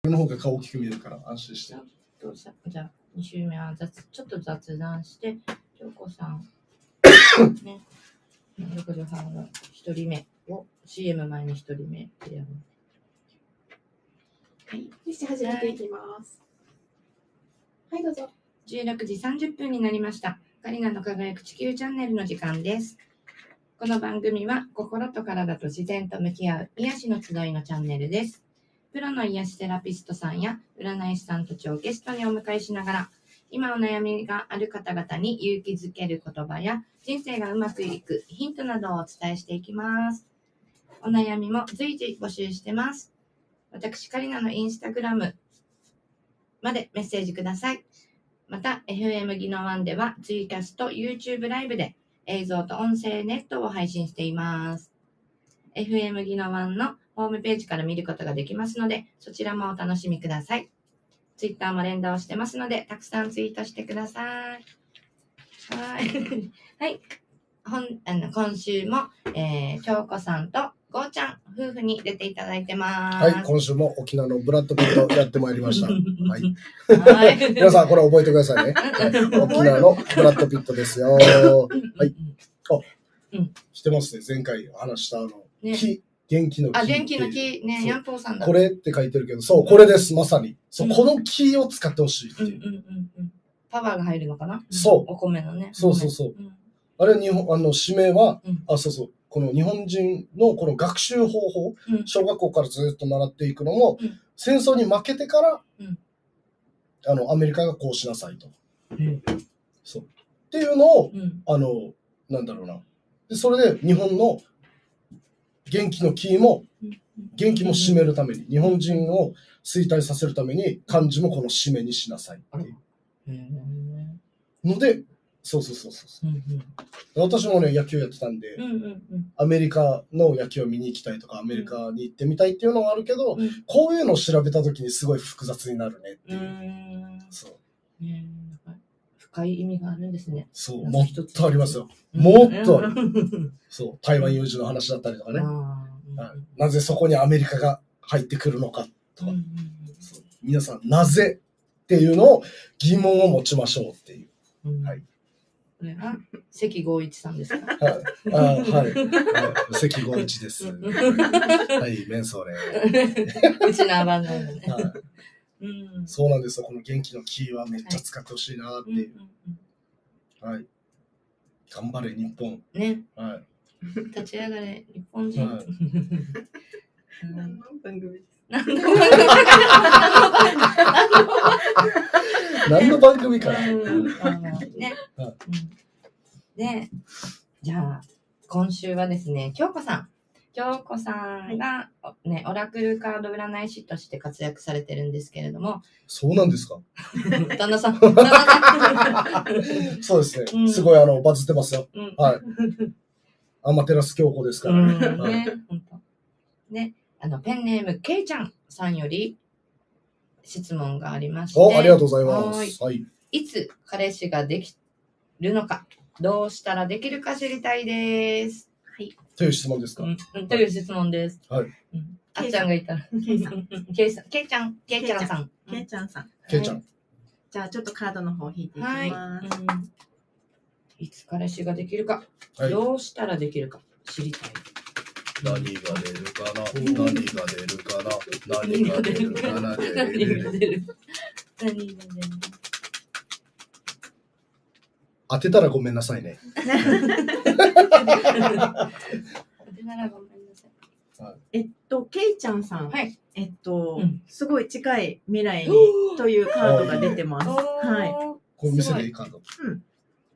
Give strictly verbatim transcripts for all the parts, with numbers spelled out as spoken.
この方が顔大きく見えるから安心して。 じゃあに週目は雑ちょっと雑談して、京子さんね、ろくじゅうはちのひとりめを シーエム 前にひとりめでやる。 はい、よし始めていきます。はい、どうぞ。 じゅうろくじさんじゅっぷんになりました。カリナの輝く地球チャンネルの時間です。この番組は心と体と自然と向き合う癒しの集いのチャンネルです。プロの癒しセラピストさんや占い師さんたちをゲストにお迎えしながら、今お悩みがある方々に勇気づける言葉や人生がうまくいくヒントなどをお伝えしていきます。お悩みも随時募集してます。私カリナのインスタグラムまでメッセージください。また エフエム ギノワンではツイキャスと YouTube ライブで映像と音声ネットを配信しています。エフエム ギノワンのホームページから見ることができますので、そちらもお楽しみください。Twitter も連動してますので、たくさんツイートしてください。はい。はい。本あの今週も、えー、京子さんとゴーちゃん夫婦に出ていただいてます。 はい、今週も沖縄のブラッドピットやってまいりました。はい。はい、皆さんこれ覚えてくださいね。はい、沖縄のブラッドピットですよ。はい。あ、うん、してますね。前回話したあの、ね、木、元気の木。 あ、元気の木ね、ヤンポーさんだ。 これって書いてるけど、そう、これです、まさに。そう、うん、この木を使ってほしいっていう。 うんうんうんうん。パワーが入るのかな。 そう。 お米のね。 そうそうそう。うん、あれ、日本、あの、指名は、うん、あ、そうそう。この日本人のこの学習方法、うん、小学校からずっと習っていくのも、うん、戦争に負けてから、うん、あの、アメリカがこうしなさいと。うん、そう。っていうのを、うん、あの、なんだろうな。で、それで日本の元気のキーも、元気も締めるために、日本人を衰退させるために、漢字もこの締めにしなさいっていう。ので、そうそうそうそう、うんうん、私もね野球やってたんで、うんうんうん、アメリカの野球を見に行きたいとかアメリカに行ってみたいっていうのがあるけど、うん、こういうのを調べた時にすごい複雑になるねっていう、うん、そう、うん、 深い意味があるんですね。 そう、もっとありますよ、うん、もっとあるそう台湾有事の話だったりとかね、うん、なぜそこにアメリカが入ってくるのかとか、うんうん、そう皆さんなぜっていうのを疑問を持ちましょうっていう、うん、はい。 これは関剛一さんですか。 はい、あ、はい、はい、関剛一です。はい、メンソーレ。 うちの番組ね、 はい、うん。そうなんですよ。この元気のキーはめっちゃ使ってほしいなっていう。はい、はい。頑張れ日本。 ね。 はい。 立ち上がれ日本人。はい、 何の番組ですか。 何の番組かな。 ね。で、じゃあ今週はですね、京子さん、京子さんがね、オラクルカード占い師として活躍されてるんですけれども。 そうなんですか。 旦那さん。旦那さんそうですね。うん、すごいあのバズってますよ。うん、はい。アマテラス京子ですからね。うん、ね、 本当。ね。あのペンネームけいちゃんさんより質問がありまして、 お、ありがとうございます。はい。 いつ彼氏ができるのか、どうしたらできるか知りたいです。はい。 という質問ですか。 うん、という質問です。 はい。 うん、あっちゃんがいたら、けいさん、けいさん、けいちゃん、けいちゃんさん、 けいちゃんさん、 けいちゃん。 じゃあちょっとカードの方引いていきます。はい。うん、 いつ彼氏ができるか、はい、どうしたらできるか知りたい。 何が出るかな、何が出るかな、何が出るかな、何が出る、何が出る。当てたらごめんなさいね。当てたらごめんなさい。 はい、えっと、けいちゃんさん、 はい、 えっと、うん、すごい近い未来にというカードが出てます。はい。 これ見せていいカード。 うん。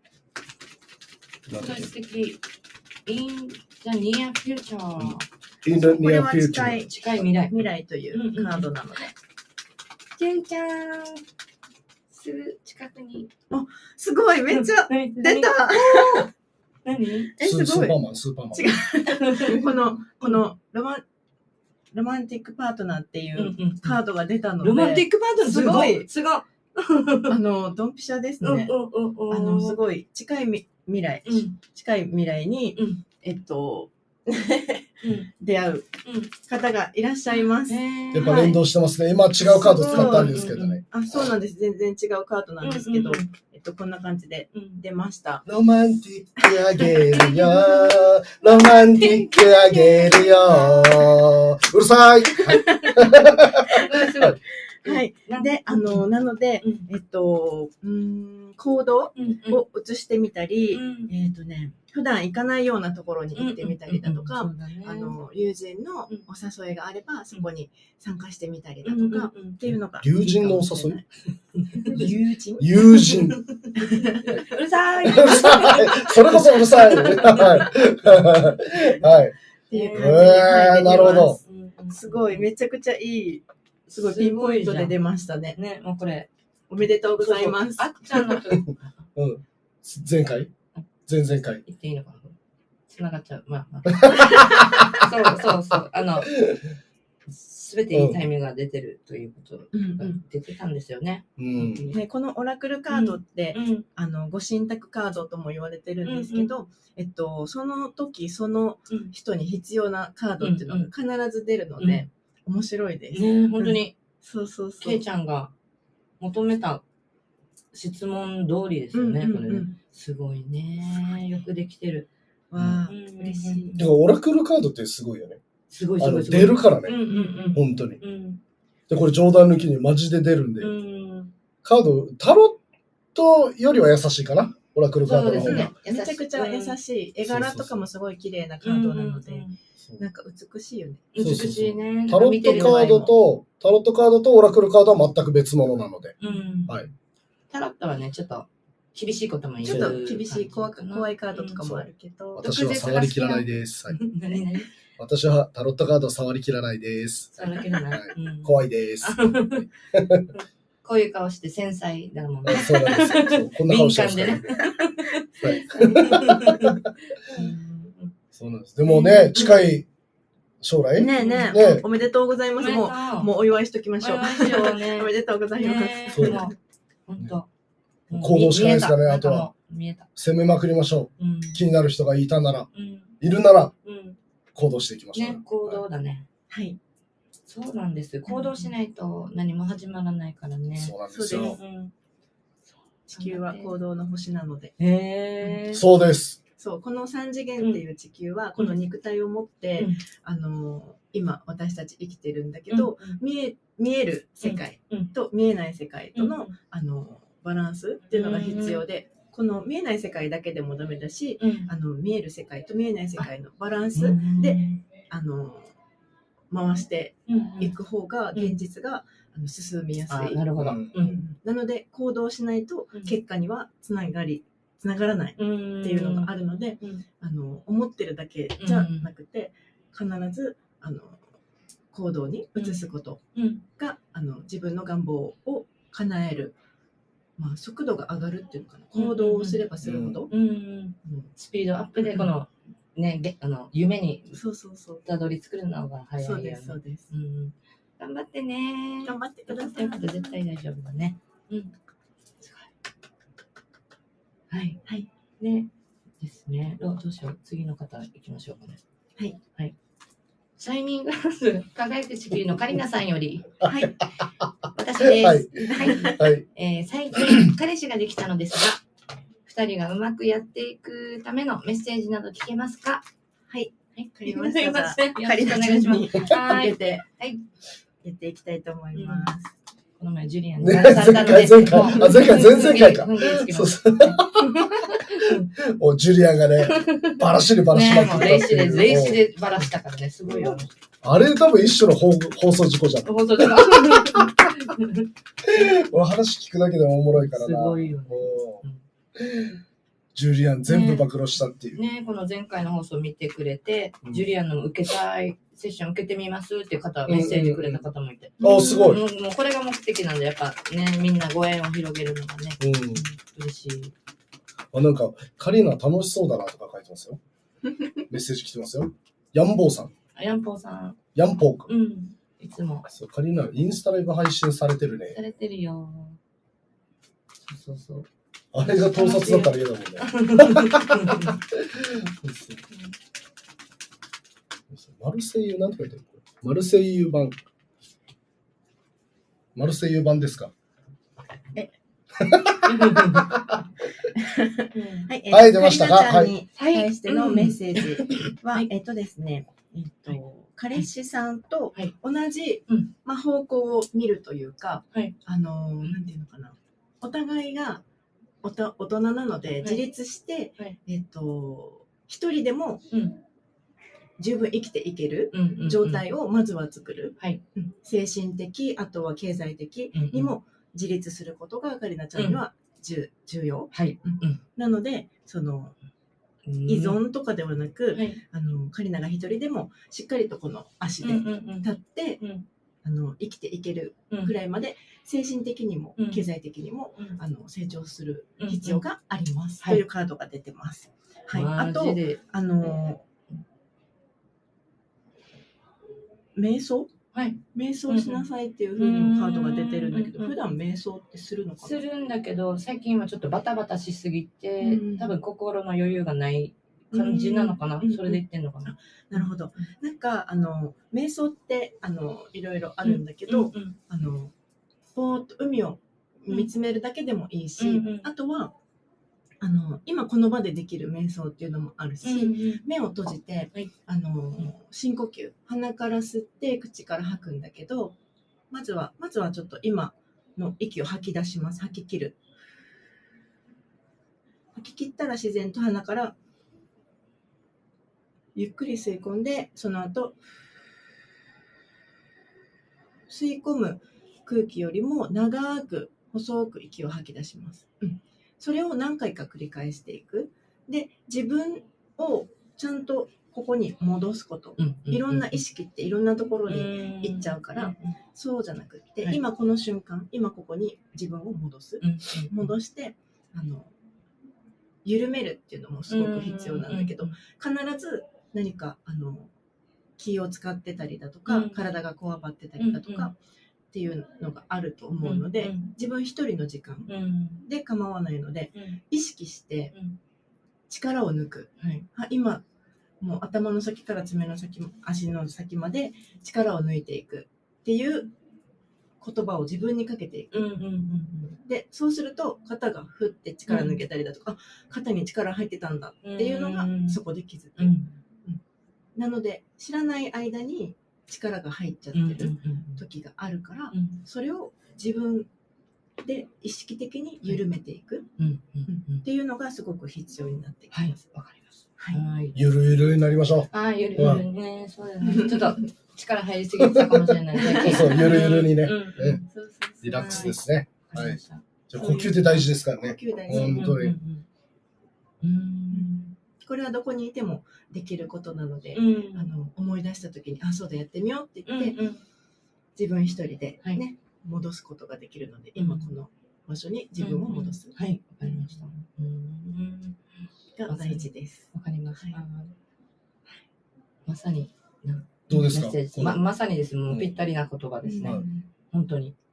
素敵。in the near future。 in the near future。 近い、 近い未来。 未来というカードなので。 けいちゃん。すぐ近くに。 あ、すごい、めっちゃ出た。 何？ え、すごい。 スーパーマン、スーパーマン。違う。この、このロマン、ロマンティックパートナーっていうカードが出たので。 ロマンティックパートナーすごい。すごい。 あの、ドンピシャですね。あの、すごい近い未来、近い未来に、えっと、 出会う方がいらっしゃいます。 やっぱ連動してますね。今違うカード使ったんですけどね。 あ、そうなんです。全然違うカードなんですけど、えっと、こんな感じで出ました。 ロマンティックあげるよ。ロマンティックあげるよ。うるさい。 すごい。 はい。で、あの、なので、えっと、うん、行動を移してみたり、えっとね、普段行かないようなところに行ってみたりだとか、あの、友人のお誘いがあれば、そこに参加してみたりだとか、っていうのが。 友人のお誘い？ 友人？ 友人。 うるさい。 うるさい。それこそうるさい。はい。はい。 っていう感じで。 えー、なるほど。 すごい、めちゃくちゃいい、すごいピンポイントで出ましたね。 ね、もうこれ。 おめでとうございます。 あっちゃんのと。 うん。前回前々回。 言っていいのかな繋がっちゃう。まあまあ。そうそうそう。あの、すべていいタイミングが出てるということが出てたんですよね。 うんね、このオラクルカードって、うん、あの、ご神託カードとも言われてるんですけど、うんうん、えっと、その時、その人に必要なカードっていうのが必ず出るので、うんうん、面白いです。 ね、本当に。 そうそうそう。 ケイちゃんが求めた質問通りですよね、これね。すごいね。よくできてる。 わあ、嬉しい。 だからオラクルカードってすごいよね。 すごいすごいすごい。出るからね。 うんうんうん、 本当に、 うん。 で、これ冗談抜きにマジで出るんで。うん、カード、タロットよりは優しいかな。オラクルカードの方が。 そうですね。めちゃくちゃ優しい。絵柄とかもすごい綺麗なカードなので、なんか美しいよね。 美しいね。 タロットカードと、タロットカードとオラクルカードは全く別物なので。 うん、 はい。 タロットはね、ちょっと厳しいことも言う。 ちょっと厳しい怖、怖いカードとかもあるけど。 私は触りきらないです。はい、 何何私はタロットカード触りきらないです。 触りきらない、はい、 うん、怖いです。 こういう顔して繊細だもんね。 そうなんですよ。こんな顔してますからね。はい。そうなんです。でもね、近い将来ねえねえ、おめでとうございます。もう、もうお祝いしときましょう。おめでとうございます。 本当。 行動しかないですかね、あとは。 見えた。 攻めまくりましょう。うん、気になる人がいたなら、うん、いるなら、うん、行動していきましょう。 ね、行動だね。 はい。 そうなんです。行動しないと何も始まらないからね。 そうなんですよ。 うん、地球は行動の星なので。 へー。 そうです。 そう、この三次元っていう地球は、この肉体を持って、うん、あの、今私たち生きてるんだけど、うん、見え、見える世界と見えない世界との、うん、あの、バランスっていうのが必要で、うん、この見えない世界だけでもダメだし、うん、あの、見える世界と見えない世界のバランスで、うん、あの、回していく方が、現実が、あの進みやすい。 なるほど。うん、 なので、行動しないと結果にはつながり、つながらないっていうのがあるので、うん、あの思ってるだけじゃなくて、必ずあの行動に移すことが、うん、あの自分の願望を叶える、まあ、速度が上がるっていうのかな、行動をすればするほど、 うんうんうん、スピードアップでこの、ね、あの夢にたどり着くのが早いよね。 そうですそうです、 うん、頑張ってね。 頑張ってください。 絶対大丈夫だね。うんはい。 はい。 ね。ですね。どう、どうしよう。次の方行きましょうかね。 はい。 はい。シャイニングハウス輝く地球のカリナさんより。はい。私です。はい。はいはい、えー、最近、彼氏ができたのですが、二人がうまくやっていくためのメッセージなど聞けますか？ はい。 はい。 わかりました。 カリナちゃんに向けて、はい。 やっていきたいと思います。うんこの前ジュリアンに鳴らされたので、 前回、前回、あ、前回、前々回か。そうそう。お、ジュリアンがね、バラシでバラしまくったっていう。 レイシで、レイシでバラしたからね、すごいよ。 あれ多分一種の放送事故じゃん。 放送事故。 お話聞くだけでもおもろいからな。 すごいよね。 ジュリアン全部暴露したっていう。 ね、ねこの前回の放送見てくれて、うん、ジュリアンの受けたいセッション受けてみますっていう方、メッセージくれた方もいて。 うんうんうん、あ、すごい。 もう、もうこれが目的なんで、やっぱね、みんなご縁を広げるのがね、うん、嬉しい。 あ、なんか、カリーナ楽しそうだなとか書いてますよ。メッセージ来てますよ。ヤンボーさん。 あ、ヤンポーさん。 ヤンポーか。 うん。いつも。 そう、カリーナ、インスタライブ配信されてるね。 されてるよ。そうそうそう。 あれが盗撮だったら嫌だもんね。 マルセイユ、なんて書いてある？マルセイユ版。マルセイユ版ですか？ えははい、えー、 はい、出ましたか。 カリナちゃんに対してのメッセージは、 はい、 えっとですね、えっと、はい、彼氏さんと同じ、 はい、 まあ、方向を見るというか、 はい、 あの、なんていうのかな、お互いがおた大人なので自立して、はい、えっと、一人でも十分生きていける状態をまずは作る。はいうん、精神的、あとは経済的にも自立することがカリナちゃんには重要。はいうん、なので、その、依存とかではなく、はい、あのカリナが一人でもしっかりとこの足で立って、うんうんうん、あの生きていけるくらいまで、精神的にも経済的にも、うん、あの成長する必要があります、うんうん、というカードが出てます。はいはい、あとあの瞑想はい、瞑想しなさいっていう風にもカードが出てるんだけど、うんうん、普段瞑想ってするのかな？ するんだけど、最近はちょっとバタバタしすぎて、うん、多分心の余裕がない感じなのかな、うん、それで言ってんのかな。 なるほど。なんかあの瞑想ってあのいろいろあるんだけど、うんうん、あのぼーっと海を見つめるだけでもいいし、うんうん、あとはあの今この場でできる瞑想っていうのもあるし、うんうん、目を閉じて、はい、あの深呼吸、鼻から吸って口から吐くんだけど、まずはまずはちょっと今の息を吐き出します。吐き切る。吐き切ったら自然と鼻からゆっくり吸い込んで、その後吸い込む空気よりも長く細く息を吐き出します。うんそれを何回か繰り返していく。で、自分をちゃんとここに戻すこと。うんうんうん、いろんな意識っていろんなところに行っちゃうから、うんうん、そうじゃなくって、はい、今この瞬間、今ここに自分を戻す。うんうんうん、戻して、あの、緩めるっていうのもすごく必要なんだけど、必ず何か、あの、気を使ってたりだとか、うん、体がこわばってたりだとか、うんうんっていうのがあると思うので、うんうん、自分一人の時間で構わないので、うん、意識して力を抜く、うん、今もう頭の先から爪の先、足の先まで力を抜いていくっていう言葉を自分にかけていく、うんうんうんうん、でそうすると肩がふって力抜けたりだとか、うん、あ肩に力入ってたんだっていうのがそこで気づく、うんうん、なので知らない間に力が入っちゃってる時があるから、うんうんうん、それを自分で意識的に緩めていく、はいうんうん、っていうのがすごく必要になってきます。 わ、はい、かります。 はい。 ゆるゆるになりましょう。 ああ、ゆるゆるね、うん、そうだね。ちょっと力入りすぎてたかもしれない。 そうそう、ゆるゆるにね、うんうん、リラックスですね。はい。はい、じゃあ呼吸って大事ですからね。 呼吸大事。 本当に。うんうんうんうんこれはどこにいてもできることなので、うん、あの思い出した時にあそうだやってみようって言って、うんうん、自分一人でね、はい、戻すことができるので、今この場所に自分を戻す、 うんうん、はいわかりました、うん、 が大事です。 わかりました、はい、まさにどうですかま, まさにですもうぴったりな言葉ですね、うん、本当に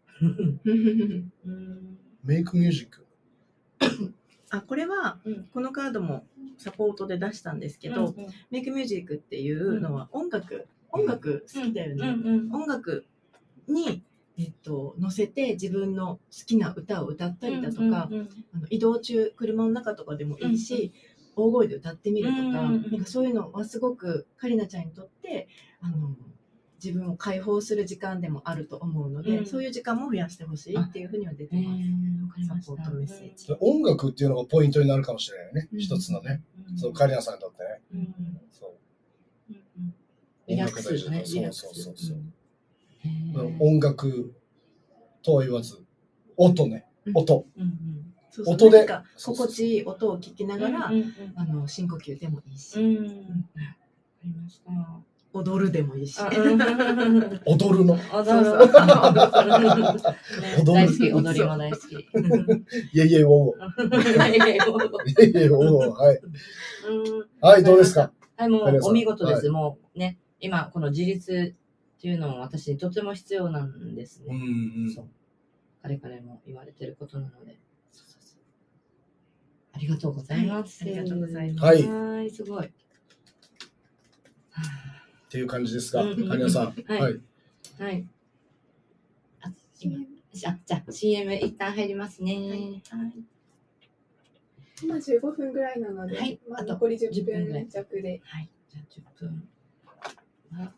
メイクミュージックあこれは、うん、このカードもサポートで出したんですけど、うんうん、メイクミュージックっていうのは音楽、うん、音楽好きだよね、うんうんうん、音楽に、えっと、乗せて自分の好きな歌を歌ったりだとか、うんうんうん、あの移動中車の中とかでもいいし、うんうん、大声で歌ってみるとか、うんうん、なんかそういうのはすごくカリナちゃんにとってあの自分を解放する時間でもあると思うので、うん、そういう時間も増やしてほしいっていうふうには出てます。サポートメッセージ。 音楽っていうのがポイントになるかもしれないね。うん、一つのね。うん、そうカリナさんにとってね。うん、そう。 うん、リラックスですね。 そうそうそうそう。うん、音楽とは言わず、音ね。音。 うんうんそうそう音で心地いい音を聞きながら、うんうんうん、あの深呼吸でもいいし。うんうん、わかりました。踊るでもいいし。 踊るの。 踊る。大好き、踊りも大好き。 いやいや、おー。いやいや、おー。はい。はい、どうですか？ はい、もうお見事です。もうね、今、この自立っていうのも私にとても必要なんですね。うんうん、そう。彼々も言われてることなので。そうそうそうありがとうございます。 はい、ありがとうございます。 はい。 はい、すごい。 っていう感じですが、 うんうんうんアニナさん。 はいはい。 はい。あ、今、あ、じゃあ シーエム 一旦入りますね。はい。 今じゅうごふんぐらいなので、 はい、 まあ、 あと残りじゅっじゅっぷんぐらいぷん弱で。 はい。じゃあじゅっぷんは。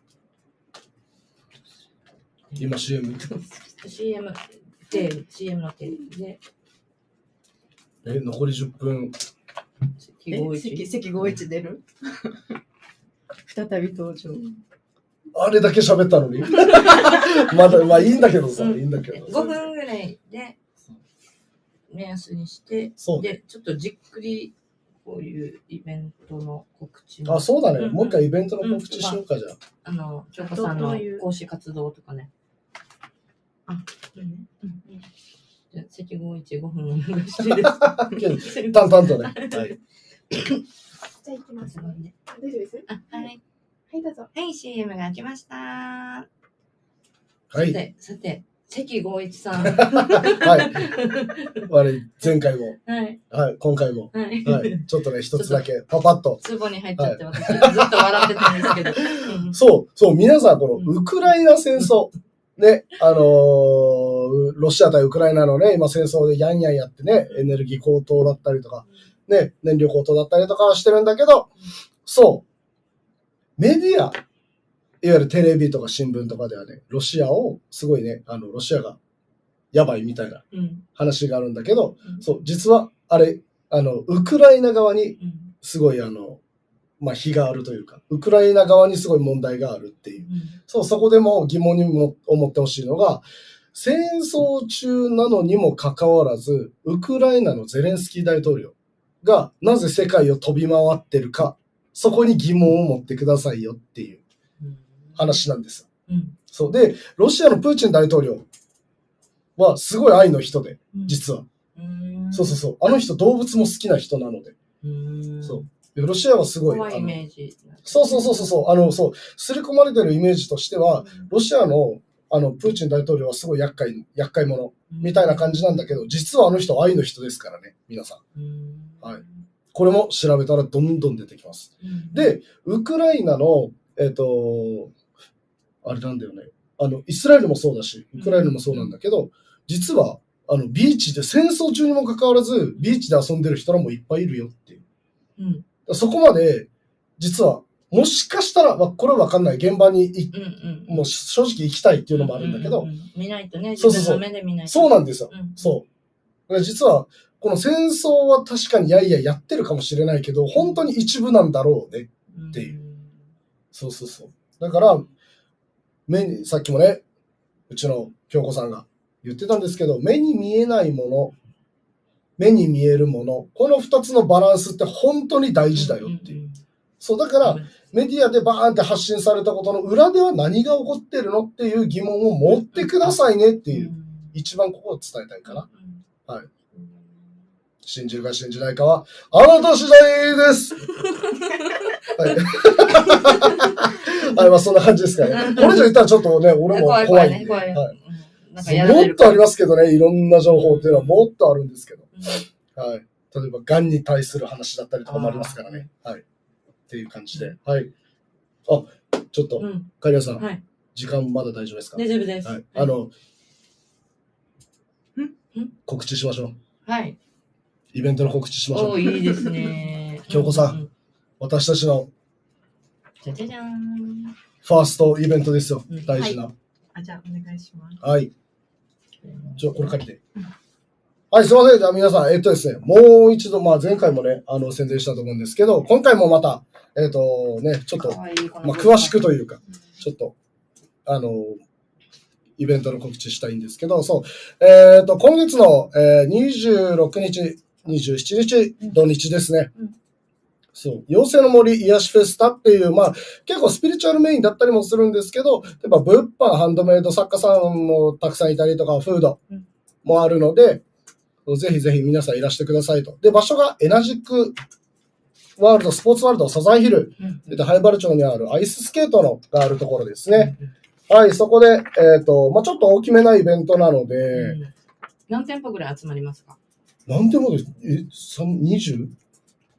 今 シーエム。 シーエム で、シーエム の手で。 え、残りじゅっぷん。 え、関、関ごいち出る再び登場。 あれだけ喋ったのに。まだ、まあいいんだけどさ、 うんいいんだけど。 ごふんぐらいで目安にして、 そうで、ちょっとじっくりこういうイベントの告知も。 あ、そうだね。 うんもう一回イベントの告知しようか、じゃあ。 あの、京子さんの講師活動とかね。 あ、いいね。 うんじゃあ、関ごいちごふんお願いしていいですか淡々とね。はい。 じゃあ行きますね。大丈夫ですあ、はい。 はい、どうぞ。 はい、シーエム が開きました。ははい。 さて、さて、関ごいちさん。 はい。あれ、前回も。 はい。 はい、今回も。 はい。 はい。ちょっとね、一つだけ、パパッと。 ツボに入っちゃって、私、ずっと笑ってたんですけど。うんそう、そう、皆さん、この、ウクライナ戦争。ね、あのー、ロシア対ウクライナのね、今戦争でやんやんやってね、エネルギー高騰だったりとか、ね、燃料高騰だったりとかはしてるんだけど、そう、メディア、いわゆるテレビとか新聞とかではね、ロシアを、すごいね、あの、ロシアがやばいみたいなうん話があるんだけど、 うんそう、実は、あれ、あの、ウクライナ側に、 うんすごいあの、まあ、非があるというか、ウクライナ側にすごい問題があるっていう。 うんそう、そこでも疑問にも思ってほしいのが、戦争中なのにもかかわらず、ウクライナのゼレンスキー大統領がなぜ世界を飛び回ってるか、そこに疑問を持ってくださいよっていう話なんです。 うんそう。で、ロシアのプーチン大統領はすごい愛の人で、 うん実は。 うんそうそうそう。あの人動物も好きな人なので。 うんそう。でロシアはすごい。 怖いイあのメージ。 そうそうそうそう。あの、そう。刷り込まれてるイメージとしては、ロシアの、あの、プーチン大統領はすごい厄介、厄介者みたいな感じなんだけど、実はあの人愛の人ですからね、皆さん。 うんはいこれも調べたらどんどん出てきます。 うんで、ウクライナの、えっと、あれなんだよね。あの、イスラエルもそうだし、ウクライナもそうなんだけど、実は、あの、ビーチで戦争中にもかかわらず、ビーチで遊んでる人らもいっぱいいるよっていう。 うんそこまで、実は、もしかしたら、まあこれはわかんない。現場にいうんうんもう正直行きたいっていうのもあるんだけど、 うううん見ないとね、 そうそうそう自分の目で見ないと。 そうなんですよ。 うんそう。だから実は、この戦争は確かにやいややってるかもしれないけど、本当に一部なんだろうね。っていうそうそうそう。だから、目に、さっきもね、うちの京子さんが言ってたんですけど、目に見えないもの、目に見えるもの、この二つのバランスって本当に大事だよっていう。そう、だから、メディアでバーンって発信されたことの裏では何が起こってるのっていう疑問を持ってくださいねっていう、一番ここを伝えたいかな。はい。信じるか信じないかは、あなた次第ですはい。はい、まあそんな感じですかね。これ以上言ったらちょっとね、俺も怖いんで。 怖いね怖いねはいなんかやられるもっとありますけどね、いろんな情報っていうのはもっとあるんですけど。はい。例えば、癌に対する話だったりとかもありますからね。はい。っていう感じで。はい。あ、ちょっと、 うんカリアさん、 はい時間まだ大丈夫ですか？ 大丈夫です。 はい。あの、 ん告知しましょう。 はい。 イベントの告知しましょう。 おーいいですね。 京子さんうう私たちのじゃじゃじゃーん。 ファーストイベントですよ。 うん大事な。 あ、じゃあお願いします。 はい。ちょ、これ借りて。はい、すいません。じゃあ皆さん、えっとですね、もう一度、まあ前回もね、あの、宣伝したと思うんですけど、今回もまた、えっとね、ちょっと、 かわいいこのまあ詳しくというか、ちょっと、あの、イベントの告知したいんですけど、そう、えっと、今月の、えー、にじゅうろくにち、にじゅうしちにち、土日ですね。 うんそう、妖精の森癒しフェスタっていう、まあ、結構スピリチュアルメインだったりもするんですけど、例えば物販、ハンドメイド作家さんもたくさんいたりとか、フードもあるので、ぜひぜひ皆さんいらしてくださいと。で、場所がエナジックワールド、スポーツワールド、サザンヒル、 うんで、灰原町にあるアイススケートのがあるところですね。はい、そこで、えっと、まあちょっと大きめなイベントなので、 うん何店舗ぐらい集まりますか？ なんでもです、え、さんにじゅう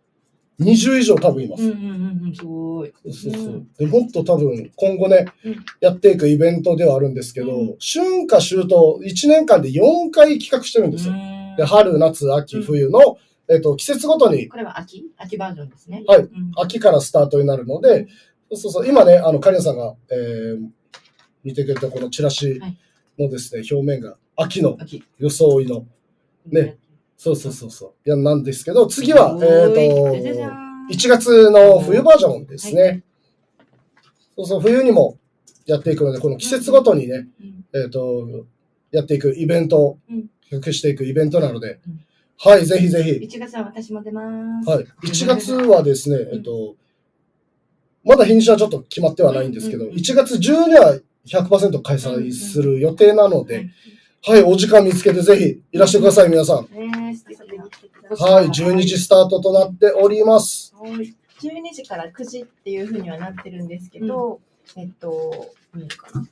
にじゅう以上多分います。 うんうんうんうん、すごい。 そうそうそう。でもっと多分今後ね、 うん、 やっていくイベントではあるんですけど、うん、春夏秋冬いちねんかんでよんかい企画してるんですよ。で春、夏、秋、冬の、えっと、季節ごとに。 これは秋秋バージョンですね。 はい。うん、秋からスタートになるので、うん、そうそう、今ね、あの、カリナさんが、えー、見てくれたこのチラシのですね、表面が秋の装いの、ね、そうそうそうそう。いや、なんですけど、次は、えっと、いちがつの冬バージョンですね。はい、そうそう、冬にもやっていくので、この季節ごとにね、うん、えっと、やっていくイベント、企画していくイベントなので、うん、はい、ぜひぜひ。 いちがつは私も出ます。 はい。いちがつはですね、えっと、まだ日にちはちょっと決まってはないんですけど、いちがつじゅうには ひゃくパーセント 開催する予定なので、はい、お時間見つけてぜひいらしてください、皆さん。はい、じゅうにじスタートとなっております。 じゅうにじからくじっていうふうにはなってるんですけど、うん、えっと、見えるかな、はい、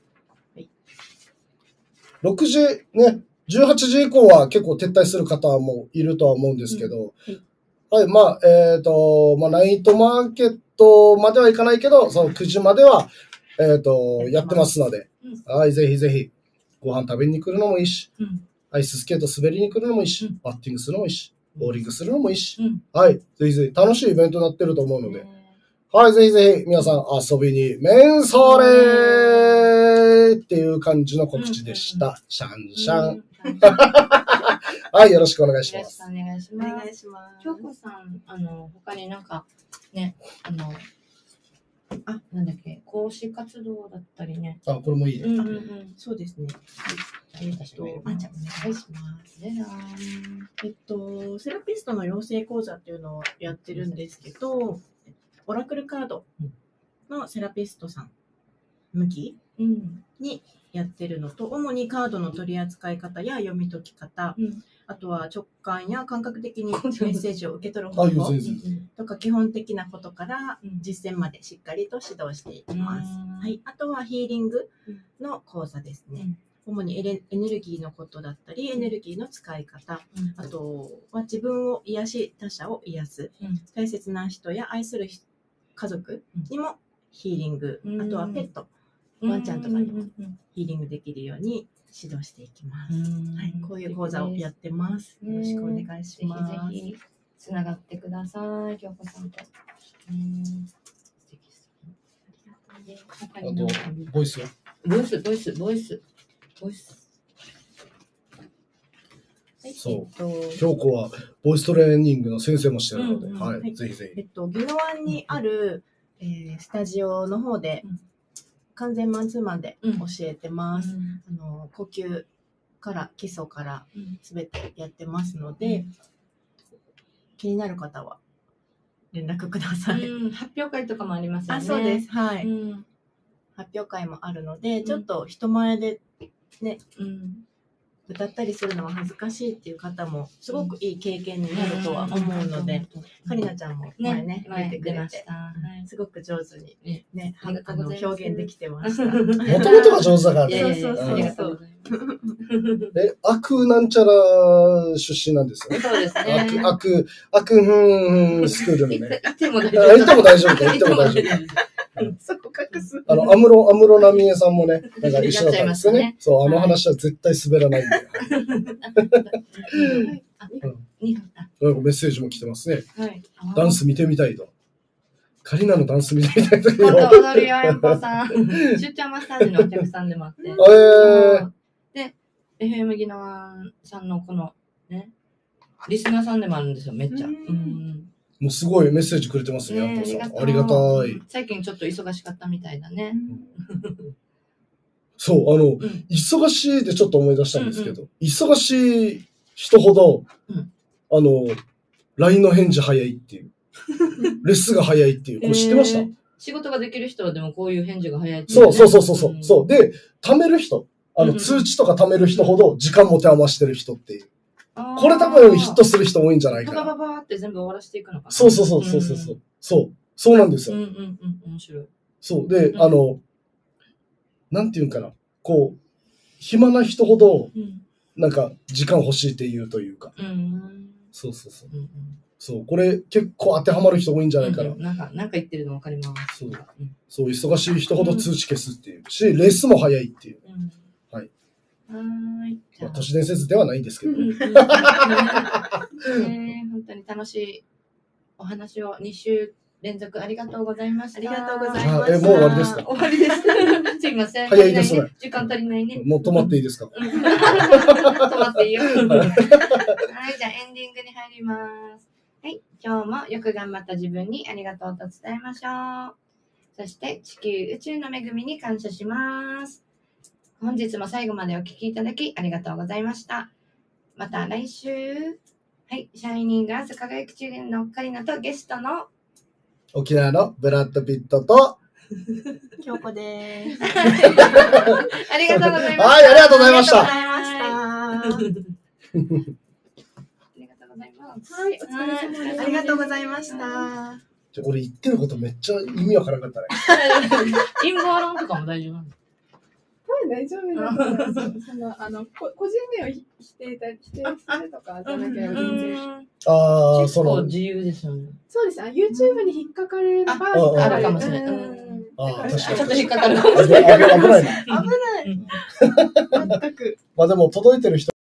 ろくじね、じゅうはちじ以降は結構撤退する方もいるとは思うんですけど、うん、はい、はい、まあ、えっと、まあ、ナイトマーケットまではいかないけど、そのくじまでは、えっと、やってますので、うん、はい、ぜひぜひ、ご飯食べに来るのもいいし、うん、アイススケート滑りに来るのもいいし、うん、バッティングするのもいいし、ボーリングするのもいいし、うん、はい、ぜひぜひ楽しいイベントになってると思うので、はい、ぜひぜひ皆さん遊びにメンソーレーっていう感じの告知でした。うんうん、シャンシャン。はい、よろしくお願いします。 よろしくお願いします。お願いします。京子さん、あの、他になんか、ね、あの、あ、なんだっけ、講師活動だったりね。 あ、これもいいね。うんうんうん、そうですね。はい。えっと、あ、じゃあお願いします。えっと、セラピストの養成講座っていうのをやってるんですけど、オラクルカードのセラピストさん向きにやってるのと、主にカードの取り扱い方や読み解き方、うん、あとは直感や感覚的にメッセージを受け取る方法とか基本的なことから実践までしっかりと指導していきます。はい、あとはヒーリングの講座ですね。うん、主にエネルギーのことだったり、エネルギーの使い方、うん、あとは自分を癒し、他者を癒す、うん、大切な人や愛する家族にもヒーリング、うん、あとはペット、ワンちゃんとかにもヒーリングできるように指導していきます。はい、こういう講座をやってます。よろしくお願いします。 ぜひぜひつながってください、京子さんと。 あと、ボイスはボイス、ボイス、ボイス、ボイス。 そう、えっと、京子はボイストレーニングの先生もしてるので、うんうん、はい、はい、ぜひぜひ。 えっと、宜野湾にある、えー、スタジオの方で、うん、完全マンツーマンで教えてます。うん、あの呼吸から基礎からすべてやってますので、うん、気になる方は連絡ください。 うん、発表会とかもありますよね。 あ、そうです。はい。うん、発表会もあるので、ちょっと人前でね、うん、歌ったりするのは恥ずかしいっていう方もすごくいい経験になるとは思うので、カリナちゃんも前ね出てくれて、すごごく上手にね、あの表現できてました。もともとが上手だからね。 そうそうそう。 え、アクなんちゃら出身なんですよね。 そうですね。 アク、アクフンスクールのね。 行っても大丈夫。 行っても大丈夫か、行っても大丈夫。 そこ隠す。 あの、安室、安室奈美恵さんもね、なんか一緒だったんですよね。そう、あの話は絶対滑らないんで。メッセージも来てますね。ダンス見てみたいと。カリナのダンス見てみたいと。 今度踊りややこさん。出張マッサージのお客さんでもあって。で、エフエム 宜野湾さんのこのね、リスナーさんでもあるんですよ、めっちゃ。 もうすごいメッセージくれてますね、やっぱさん。ありがたい。 最近ちょっと忙しかったみたいだね。 そう、あの、うん、忙しいでちょっと思い出したんですけど、うんうん、忙しい人ほど、うん、あの、ライン の返事早いっていう。レスが早いっていう。これ知ってました、えー、 仕事ができる人はでもこういう返事が早いっていう、 ね。そうそうそうそう。うん、そう。で、貯める人。あの、うん、通知とか貯める人ほど時間持て余してる人っていう。これ多分ヒットする人多いんじゃないかな。 ババババーって全部終わらせていくのかな。 そうそうそうそうそう。うん、そう。そうなんですよ。 うんうんうん。面白い。 そう。で、うん、あの、なんていうんかな。こう、暇な人ほど、なんか時間欲しいって言うというか。うん、そうそうそう。うんうん、 そう、これ結構当てはまる人多いんじゃないかな。 うん、なんか、なんか言ってるの分かります。 そう。うん、そう、忙しい人ほど通知消すっていう。し、レスも早いっていう。うん、はい。 はい。 まあ、都市伝説ではないんですけど。ね、 本当に楽しいお話をに週連続ありがとうございました。 ありがとうございました。 え、もう終わりですか？ 終わりです。すいません。 早いですね。 時間足りないね。 もう止まっていいですか？ 止まっていいよ。はい、じゃあエンディングに入ります。はい、今日もよく頑張った自分にありがとうと伝えましょう。そして地球宇宙の恵みに感謝します。本日も最後までお聞きいただきありがとうございました。また来週。はい、シャイニングアース輝く中年のカリナとゲストの沖縄のブラッド・ピットと京子です。 ありがとうございました。 はい、ありがとうございました。 ありがとうございます。 はい、お疲れ様です。ありがとうございました。 じゃ、これ言ってることめっちゃ意味わからなかったね。 陰謀論とかも大丈夫なの？ 大丈夫だと思います。そのあのこ個人名を否定だ否定するとかじゃなければ全然。 ああ、 その自由ですよね。 そうです。あ、YouTube に引っかかるのがあるかもしれない。 ああ、確かに。 ちょっと引っかかるかもしれない。 危ない。危ない。 危ない。全く。 まあでも届いてる人